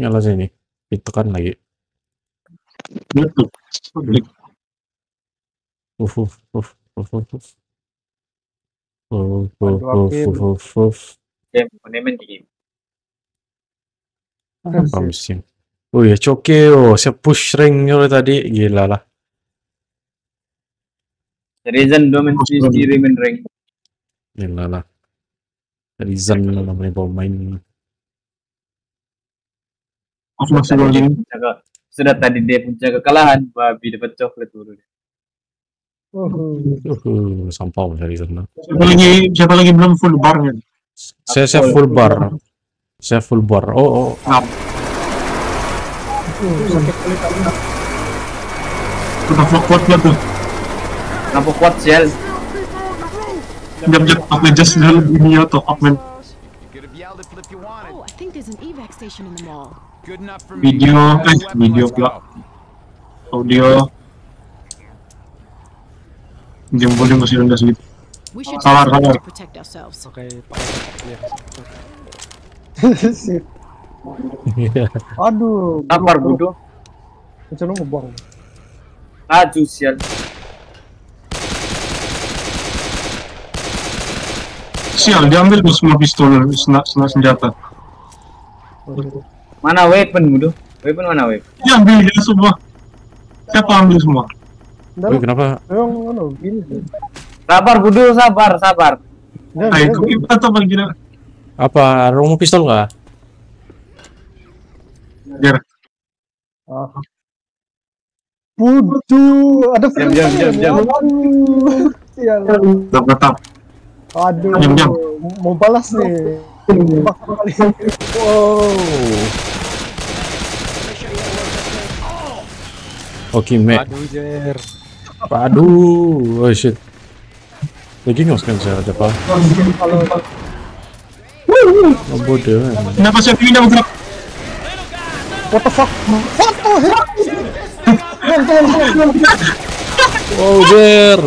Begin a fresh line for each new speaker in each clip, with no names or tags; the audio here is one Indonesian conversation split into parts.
Nyala sini. Ditekan lagi.
Betul.
Uf.
Game, main game.
Apa mesin? Oh ya, Cokeo, saya push ringnya tadi, gila lah.
Reason 2 main sendiri main ring.
Gila lah. Rizan namanya pemain.
Sudah tadi dia punya kekalahan, babi dapat coklat dulu.
Sampah dari sana.
Siapa lagi belum full bar ya?
Saya full bar. Saya full bar. Oh.
Sakit kulit aku. Udah kuat tuh.
Kenapa kuat sel?
Jam aku just ini atau admin.
Oh, I think there's an evac station in the mall.
Video pula. Audio. Jam boleh masih rendah sedikit.
We should
Sabar.
to protect ourselves.
Oke,
Aduh,
Sabar bodoh.
macam lu ngebang.
Aju sial.
Sial, diambil tuh semua pistol, senjata.
Mana weapon bodoh? Weapon mana weapon?
Diambil dia semua. Siapa ambil semua?
Wih, kenapa?
Yang gini sih.
Sabar bodoh, sabar.
Itu kita tuh paling gila.
Apa? Mau pistol nggak?
Biar.
Waduh, ada
Jam.
Sial.
Tetap.
Aduh,
Jam.
mau balas nih.
Wow. Oke, Mek.
Aduh, Jer.
Aduh, oh shit. Lagi nggak kan saya ada apa? Oh, bodoh.
Kenapa saya pindah bergerak?
What the fuck? What the heck?
Oh, Jer.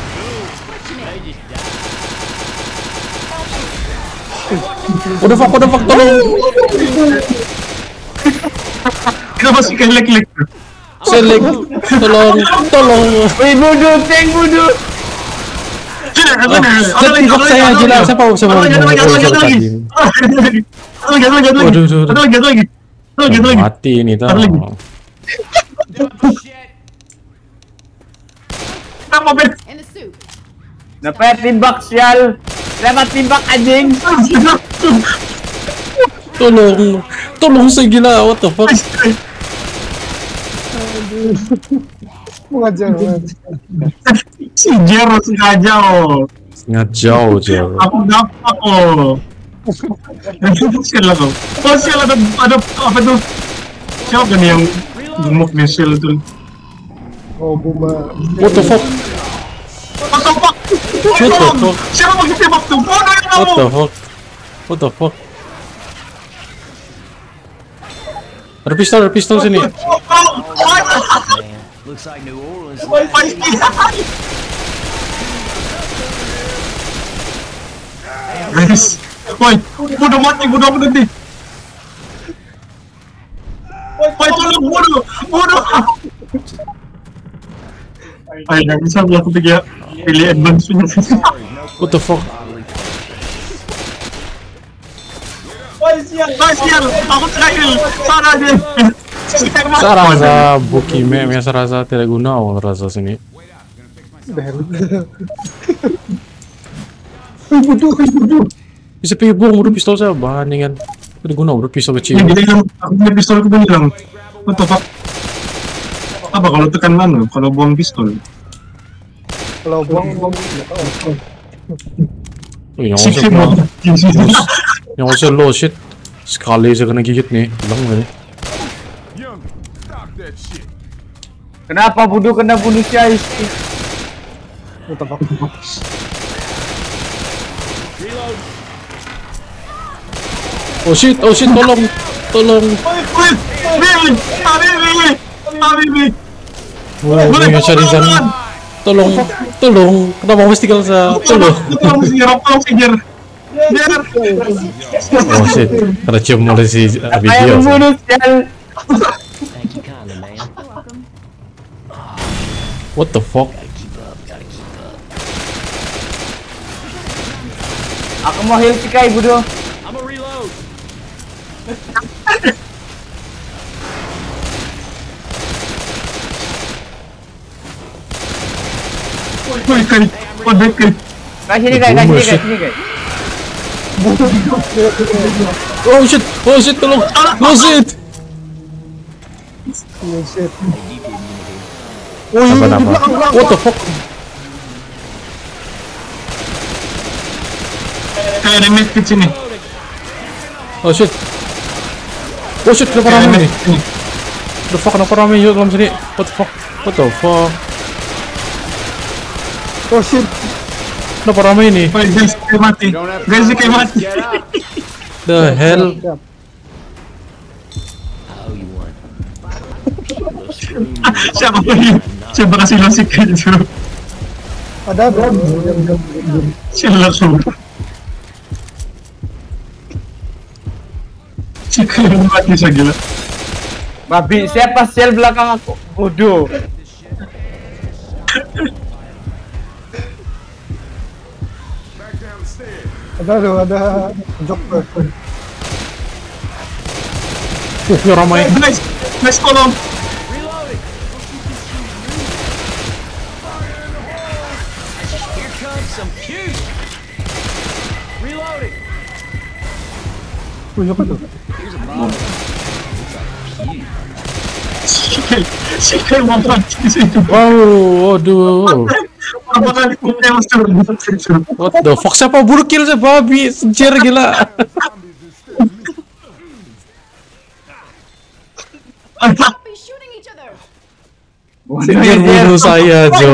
Udah fuck, tolong.
Kita masih kelek-kelek.
Selek, tolong.
Wih bodoh, tank bodoh.
Tidak saya gila, saya mau
lagi.
Mati ini tau.
Kenapa bet?
And the soup.
Dapat timbak sial. Dapat timbak anjing.
Tolong saya gila, what the fuck?
Mengajar.
Si Jer sengaja oh.
Ngajau, Jer.
Aku dapat oh. Sial kau. Oh sial ada apa tuh? Siapa nih yang gemuk misil tuh?
Oh, Buma.
What the fuck?
Siapa pakai tembak tuh? Bodoh yang kamu.
What the fuck? Ada pistol sini.
Looks like New Orleans.
Guys, woi, bodoh mati, bodoh berhenti. Woi, tolong bodoh. Ayo, nggak bisa aku pikir pilih advance punya.
What the fuck?
Sial, aku terakhir. Sana aja.
Saya rasa Bukime biasa rasa tidak guna rasa sini.
Bodoh.
Bisa buang udah pistol saya bandingan. Tidak guna udah pistol kecil.
Jadi kan aku punya pistol aku bilang, what the fuck? Apa kalau tekan mana? Kalau buang pistol?
Kalau buang
Yang usah low shit. Sekali saya kena gigit nih, hilang nih.
Kenapa bodoh kena bunuh si Ais?
What the fuck?
Oh shit, tolong.
Habibi.
Wah, ini cari sana. Tolong. Kenapa mesti tinggal saya? Tolong.
Tolong sihir.
Oh shit, ada cium mulai si
Siapa
video.
yang membunuh sial?
What the fuck?
Aku mau heal si Kai bodoh.
Woi, Kai. Oh, baik, Kai.
Kasih nih Kai, kasih nih Kai, sini Kai.
Oh shit, tolong. Oh shit.
Oh iya, di
Apa?
belakang.
What the fuck?
Kai ada medkit sini.
Oh shit, kenapa
Kai ada
ramai nih?
medkit sini.
The fuck, kenapa ramai juga dalam sini? What the fuck?
Oh shit.
Kenapa ramai ini?
Woi, guys, Kai mati. Guys, Kai mati.
The hell?
Siapa lagi? Siapa kasih lasik Kai itu?
Ada bro.
Siapa aku? Si Kai mati saya gila.
Babi, siapa sial belakang aku? Bodoh.
Ada joker.
Ya ramai.
Guys, tolong.
Oh, siapa tuh?
Si Kai mau mati di situ.
Wow, aduh.
Berapa kali punya masuk?
What the fuck? Siapa buru kill saya babi? Sejer gila.
Be shooting each other.
Sejer bunuh saya, Jo.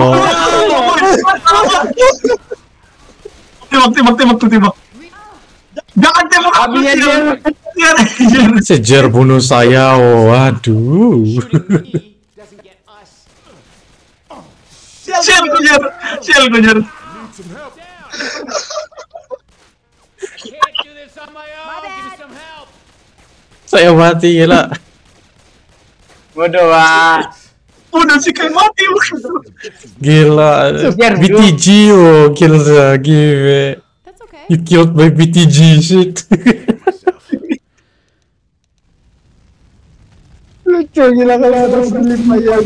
Tembak. Jangan tembak aku.
Babinya dia.
Sejer bunuh saya. Waduh.
Sial kejar.
Saya mati gila.
Bodoh ah.
Udah si Kai mati.
Gila.
Sejer,
BTG kill saya. Give.
That's okay.
You killed by BTG shit.
Lucu gila kalau ada film ayam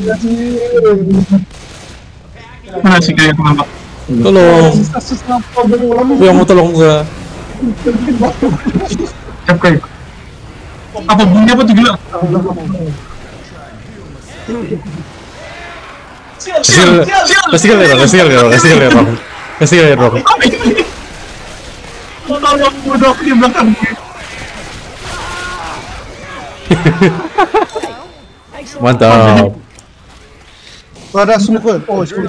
Mana si Kai yang nampak?
Tolong.
kasus nampak berulang.
Aku yang mau tolong gua.
Siap Kai. Apa bunyi apa tuh gila?
Kasih lihat dong.
Tolong bodoh di belakang gue.
Mantap.
Ada smoker. Oh, smoker.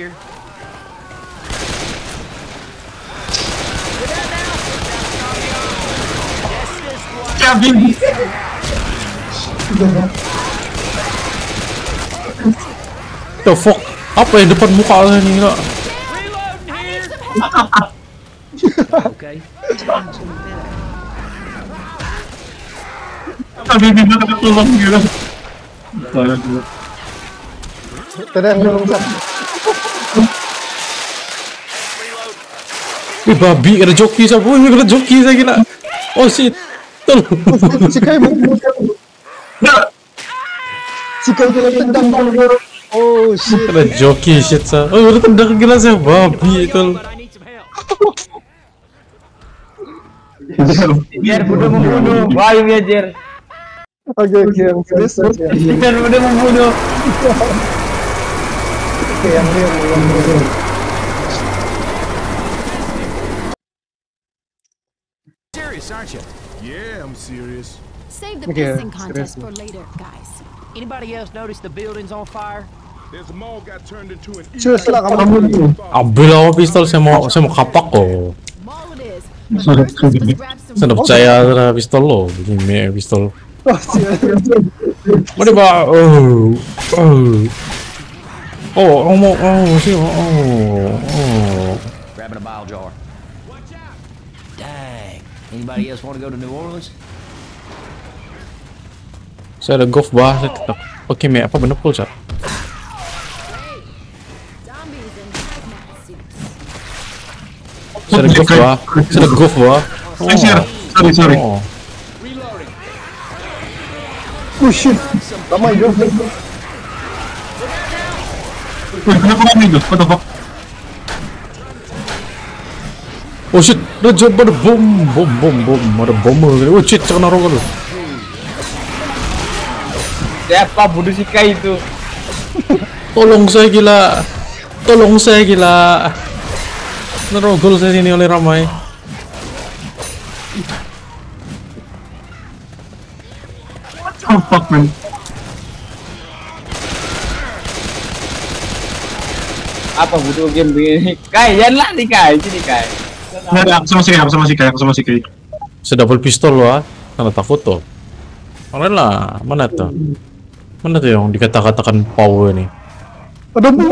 Kevin.
The fuck? Apa yang depan muka ini gila?
Kevin minta tolong gila.
Tadi yang ngerusak.
Babi ada joki siapa? Ada joki saya gila. Oh shit. Tolong.
Si Kai mau. Si Kai kena tendang. Oh shit.
Ada joki shit sa. Oh udah tendang gila saya babi itu.
Jer bodoh membunuh. Wahyu ya Jer.
Oke, yang serius ya.
Jer bodoh membunuh.
Oke, yang real.
Serious, aren't you? Yeah, I'm serious.
Save the
Okay,
pissing contest
seriously.
for later, guys.
Anybody else notice the building's on fire?
There's a mall got turned into an
Serius lah kamu.
Ambil awal pistol saya mau kapak kok.
Mall it is. But first, let's grab some.
Saya nggak percaya ada pistol lo. Begini pistol.
Oh, serius.
Mana pak? Sih.
Grabbing a bile jar. Anybody else want to go to New Orleans?
Saya ada golf bah, saya tetap. Oke, apa bener pulsa?
Zombies in hazmat suits.
Saya ada golf bah. Saya ada golf bah.
Sorry.
Oh.
Oh shit. Lama hidup.
Kenapa kamu itu? What the fuck?
Oh shit, ada bom, ada bom. Oh shit, kena rokok lu.
Siapa bunuh si Kai itu?
Tolong saya gila. Nerogol saya sini oleh ramai.
Oh fuck man.
Apa butuh game begini? Kai, jangan lari Kai, sini Kai.
Nggak, aku sama si Kai.
Saya double pistol loh, karena takut tuh. Mana tuh? Mana tuh yang dikata-katakan Pau ini?
Ada bom.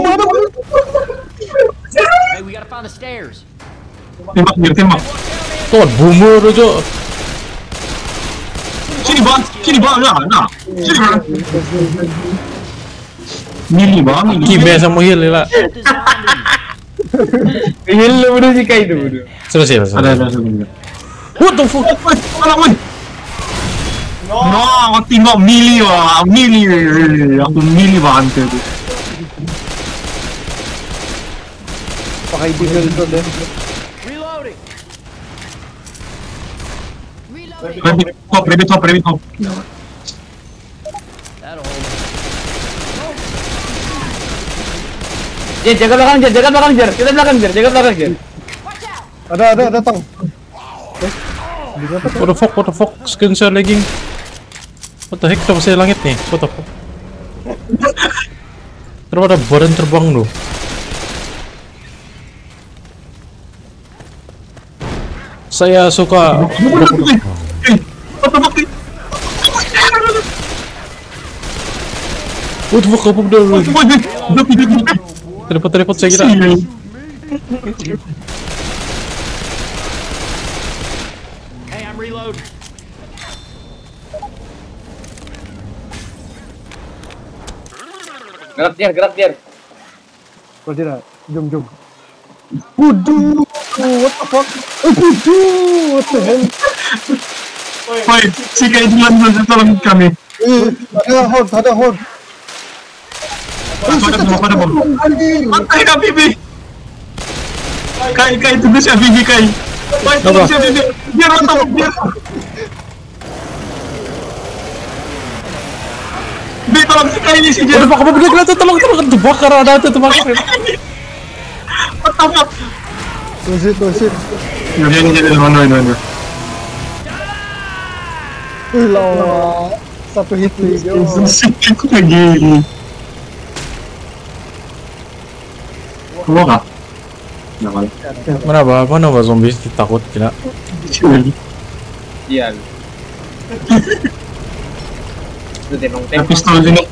Hey, we gotta find the stairs.
Tembak.
Tuh, boomer aja.
Sini bang, Sini. Bang.
Kimi sama heal lah.
Heal lu bunuh si Kai itu bunuh.
Selesai.
Ada.
What the fuck?
No, aku tengok mili. Aku mili banget itu.
Pakai diesel itu deh.
Reloading.
Reloading.
Rabbit hop.
That'll hold.
Jaga belakang Jer. Kita belakang Jer, jaga belakang Jer.
Watch out.
Ada datang.
What the fuck? Screen share lagging. What the heck? Kenapa saya langit nih? What the fuck? Kenapa ada badan terbang loh? Saya suka. What the fuck? Apa dulu? Teleport saya kira.
Hey, I'm reloading.
Gerak Jer.
Kau tidak. Jom. Waduh. What the fuck? What the hell?
Woi, si Kai duluan tolong kami.
Ada hold.
Ada bom. Matai kah Bibi? Kai tunggu si Bibi Kai. Woi, tunggu si Bibi. Biar rotong. Bibi tolong si Kai ini si Jer.
Apa begini kelihatan? Tolong terbakar, ada terbakar.
Tangkap.
Tuh.
Ya dia jadi mana.
Lawa. Satu hit video.
Aku lagi. Keluar kah? Jangan.
Mana zombie takut gila.
Iya. Itu tenong
Pistol ini.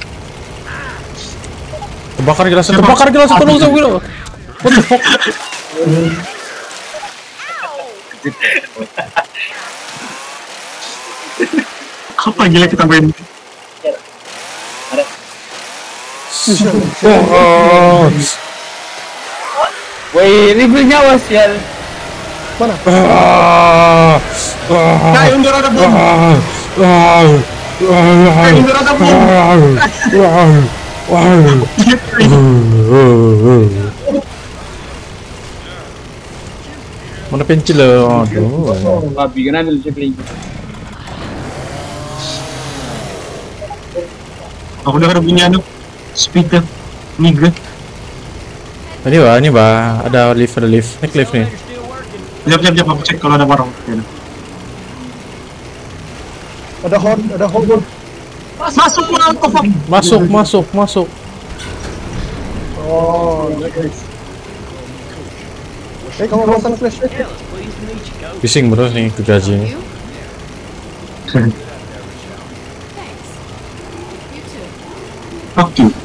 Terbakar gelas, tolong saya Will. What the fuck?
Apa gila kita main?
Woi, ribut nyawa sial.
Mana?
Kai undur ada bom. Kai undur ada bom.
Mana pencil lah? Aduh.
Babi kena ambil cekling.
Aku udah ada bunyi anu speaker niga.
Ini bah, ada lift. Naik lift nih.
Jap, aku cek kalau ada barang.
Ada hold.
Masuk lah,
Masuk.
Oh, guys. Kamu pasang flashlight.
Pleased to meet you, Coach.
Bising terus nih gaji ini.
You? Thanks. You too.
Fuck you.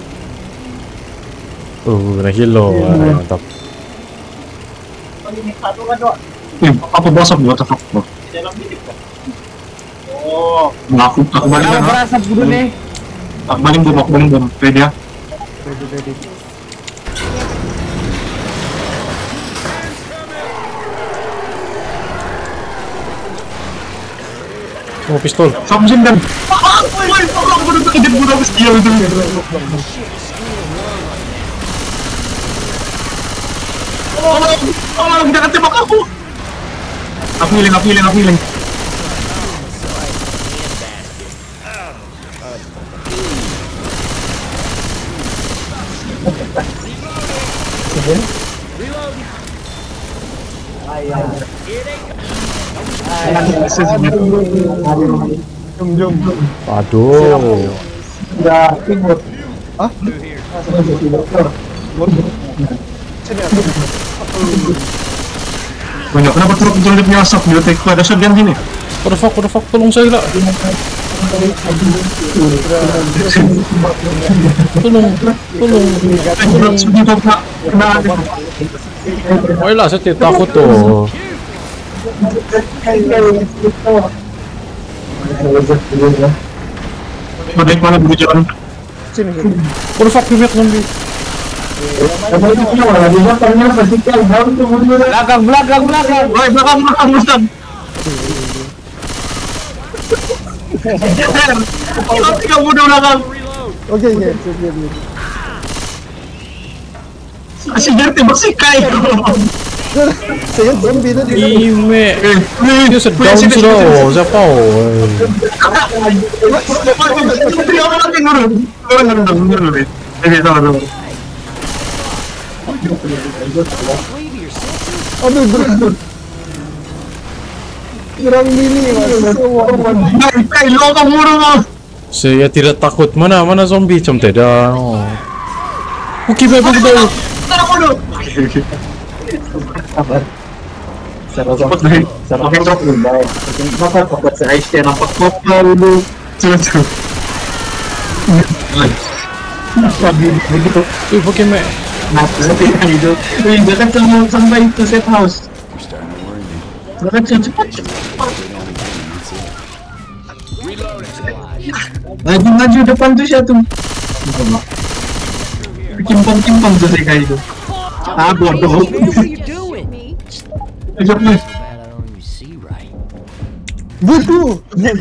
Kena kilo, mantap.
Apa bosok what the fuck? Aku balik
Yang
kan.
berasap dulu nih.
Aku balik bom. Ready ya?
Oh, pistol.
Samsin dan. Woi, aku udah kejedut budak sekian itu. Oh, jangan tembak aku. Aku healing.
Aduh.
Banyak kenapa truk jelipnya asap di otak ada shotgun sini.
What the fuck, tolong saya lah. Woi lah, saya tidak takut tuh.
Badai mana berjalan?
What the fuck, bebek zombie.
Belakang.
Woi, belakang. Kita mudah belakang.
Oke.
Asyik tembak si Kai.
Saya zombie tadi.
Ime. Dia sedang sudah. Siapa?
Aduh, bro. Kurang mini mas.
Kai lo kamu rumah.
Saya tidak takut. Mana zombie? Macam tidak. Oke, baik.
Cepat deh. Pakai truk dulu. Pakai fokus saya nampak kopal dulu. Cepat. Begitu.
Pakai me.
Nanti itu. Jangan sampai itu safe house. Jangan cepat. Maju depan tuh satu. Kimpong tuh sih kayak itu. Bodoh.
Butuh.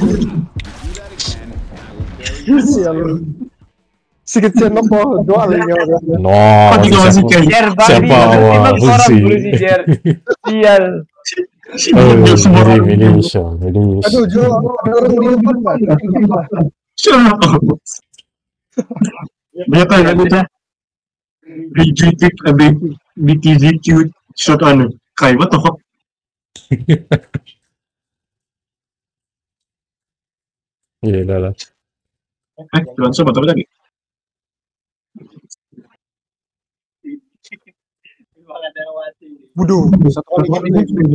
Sial. Sikit nopo doa lagi orang.
No. Siapa awal Husi?
Sial.
Aduh, Jo, ada orang di depan, Pak.
Banyak kan aku tuh. BTZQ shot anu. Kai, what the fuck?
Iya lah.
Jualan sobat apa lagi?
Buduh, satu kali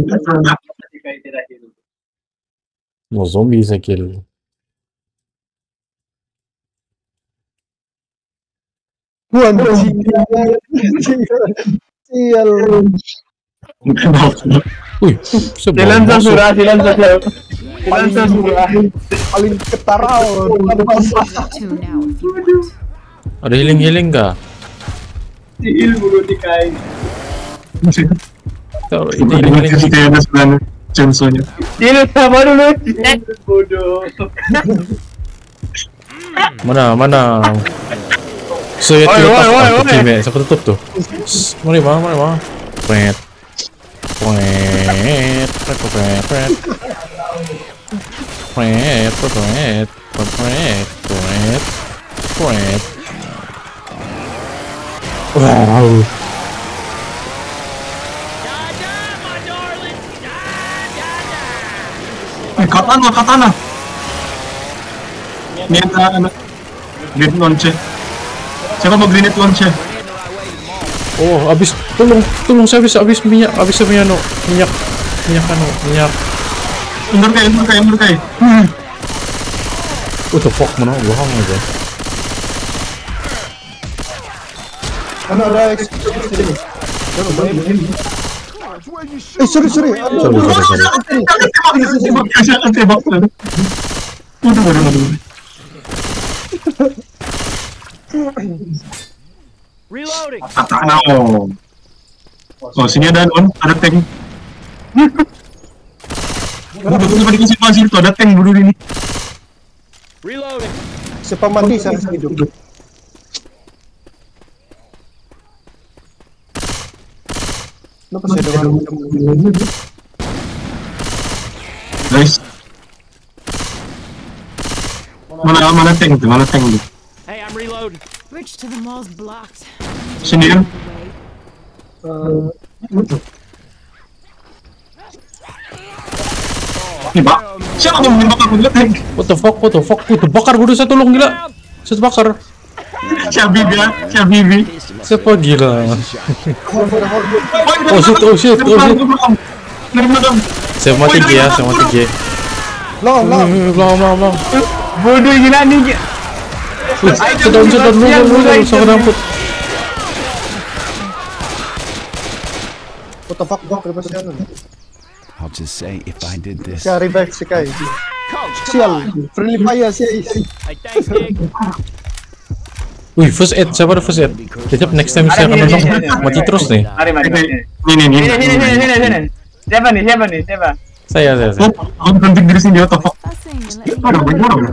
No zombie saya kill.
Sial.
Wih,
Silan surah.
Paling ketarau.
Two now if you want.
Ada healing kah? Tahu ini healing.
Kita ada sebenarnya contohnya.
Silu sama dulu. Bodoh.
Mana? Saya tidak takut. Oke, me, saya tutup tuh. Mari bang. Pret. Wow.
Katana. Ini ada grenade launcher. Siapa mau grenade launcher?
Oh, habis. Tolong saya habis minyak. Habis minyak.
Mundur kai.
What the fuck, mana bohong aja.
Mana ada eksekusi.
where you shoot.
Sorry.
Sorry.
Jangan tembak. Waduh.
Reloading.
Oh, sini ada tank. Betul sama dikasih pasir tuh, ada tank bunuh ini.
Reloading.
Siapa mati saya hidup. Kenapa saya dengar
Guys. Mana tank tuh?
Hey, I'm reloading.
Bridge to the mall's blocked.
Sini kan? Nih, Pak. Siapa yang menembak aku lihat tank?
What the fuck? Gua terbakar, bodoh, saya tolong, gila. Saya terbakar.
Syabibi.
Siapa gila? Oh shit. Saya mati G ya,
Long.
Belum.
Bodoh gila nih.
Sedang lu, sangat amput.
What the fuck, kenapa saya
I'll just say if I did this.
Saya revive si Kai.
Coach,
Sial, friendly fire sih.
hey, thanks, Nick.
Wih, first aid, siapa ada first aid? Kejap next time saya akan nonton mati terus nih.
Mari.
Ini.
Sini. Siapa nih?
Saya.
Aku berhenti dari sini, what the fuck?
Fussing and let
Ada banyak orang.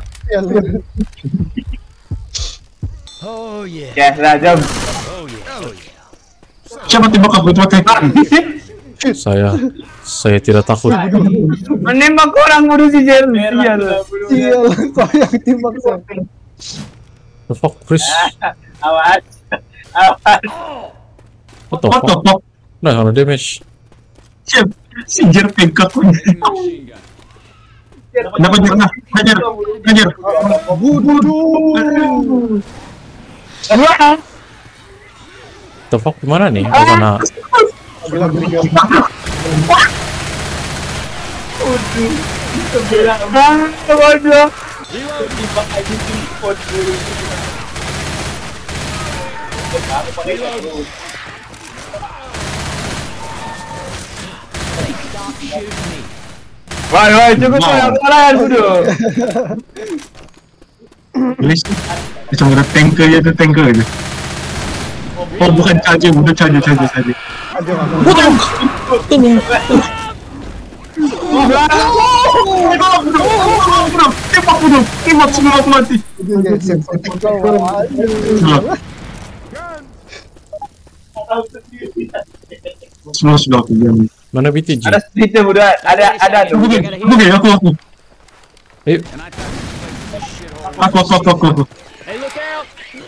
Oh yeah.
Ya, sudah jam.
Siapa tembak aku itu tank?
Saya tidak takut.
Menembak orang bodoh si Jer.
Sial, kau yang timbang saya.
The fuck, Chris?
Awas.
What the
What the
fuck?
fuck?
Nah, kalau damage.
Si Jer tengkak aku. Kenapa Ngajar.
The fuck, gimana nih? Oh, mana?
Bodoh. Wah, cukup orang bodoh.
List. Macam ada tanker itu. Oh, bukan charger, udah charger.
Tolong.
Tembak semua aku mati. Semua sudah aku diam.
Mana BTG?
Ada speednya bodoh. Ada tuh.
Aku.
Ayo.
Aku.
Hey, look out.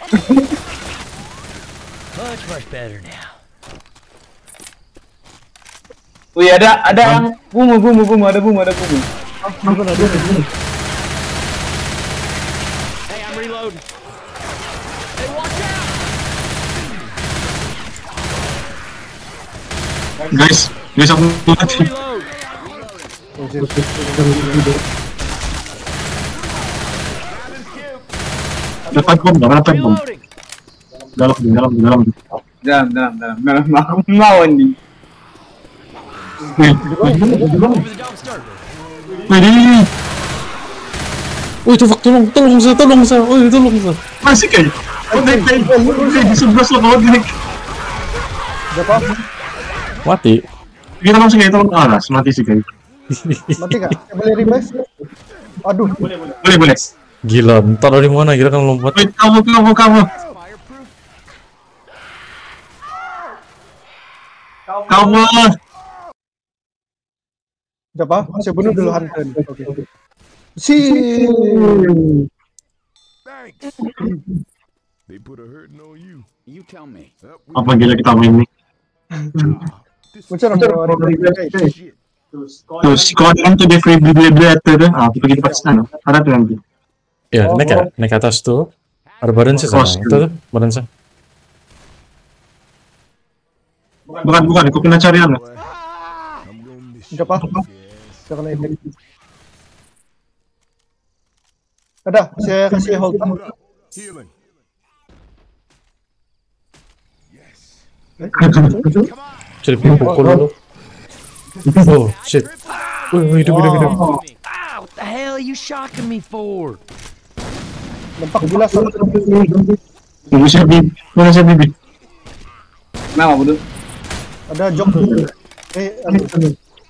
Much better now.
Wih, ada bunga, ada bunga.
Hey, I'm reloading. Hey, watch out.
Guys, aku mati.
Reload.
Dapat bom.
Reloading.
Dalam.
Dalam. Aku mau nih.
Wih,
Over the dumpster.
ini.
Wih, tuh fuck, tolong saya. Wih, tolong saya.
Masih kayak. Di sebelah lo gini.
Mati.
Kita langsung kayak tolong alas, mati sih kayak.
Mati kak? Boleh revive? Aduh.
Boleh.
Gila, ntar dari mana? Gila kan lompat.
Wait, kamu. Kamu.
Siapa? Saya bunuh dulu Hanten. Oke. Si.
Thanks. They put a hurting on you. You tell me.
Apa gila kita main nih?
Macam mana?
Shit.
Terus kalau ada tuh dia free beli tuh, kita pergi tempat sana. Ada tuh nanti.
Ya, naik atas tuh. Ada badan sih sana. Itu tuh, badan saya.
Bukan, aku kena cari anak.
I'm gonna miss you.
Siapa? Saya kena efek. Ada, saya kasih hold.
Healing.
Jadi pukul dulu. Oh shit. Hidup.
Ah, what the hell are you shocking me for?
Lempak gila satu.
Tunggu siya, Bibi. Mana siya, Bibi?
Kenapa, Budu?
Ada jok. Aduh.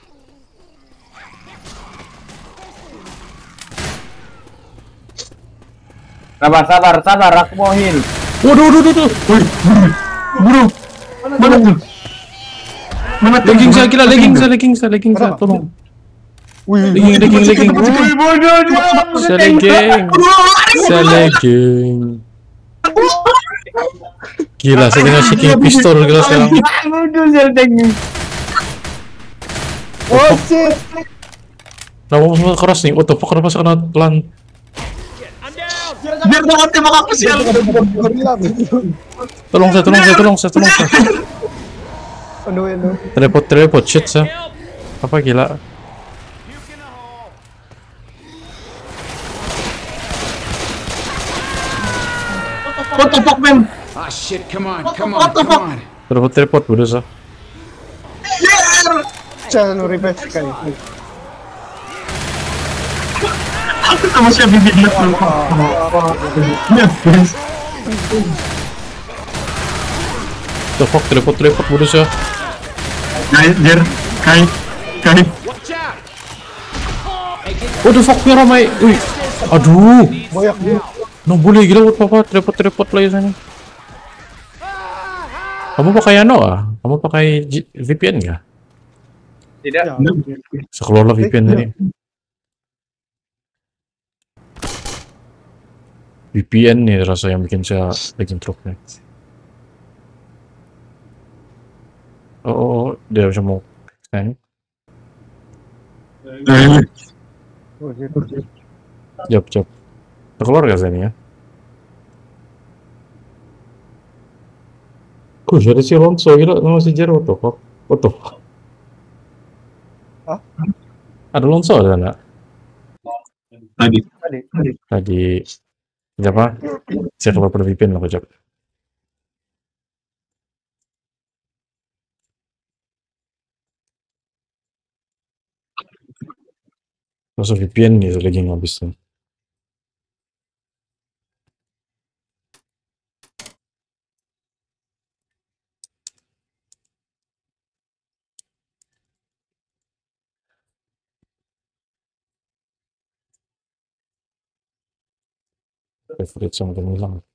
Sabar, aku mau heal.
Waduh.
Woi, buru. Mana tuh? Mana tuh?
Legging saya, tolong.
Wih,
Legging.
Woi, bodoh dia.
Saya legging. Gila, saya dengan shaking pistol gila sekarang.
Bodoh Zeldeng.
oh shit.
Nah, semua keras nih. What the fuck, kenapa saya kena pelan?
Biar jangan tembak aku sial.
Gorila.
Tolong saya.
Aduh.
Teleport, shit saya. Apa gila?
What the fuck, man?
Ah, shit, come on.
Teleport, bodoh saya.
Jangan refresh kali.
Aku sama siya, Bibi. Ya, guys.
The fuck, teleport, bodoh saya.
Jer. Kai.
Watch out!
What the fuck, ya ramai. Wih, aduh.
Boyak dia.
No boleh gila buat papa teleport lagi sana. Kamu pakai Kamu pakai VPN nggak?
Tidak.
Ya.
Sekelola VPN tadi. VPN nih rasa yang bikin saya bikin dropnya. Oh, dia bisa mau kan?
Oh, shit.
Jap. Keluar gak sini ya? Kok jadi si Lonso gila sama si Jero tuh kok? What the fuck?
Hah?
Ada Lonso ada enggak?
Tadi.
Siapa? Saya keluar per VPN lah kocak. Masuk VPN nih lagi ngabis nih. Favorite song hilang.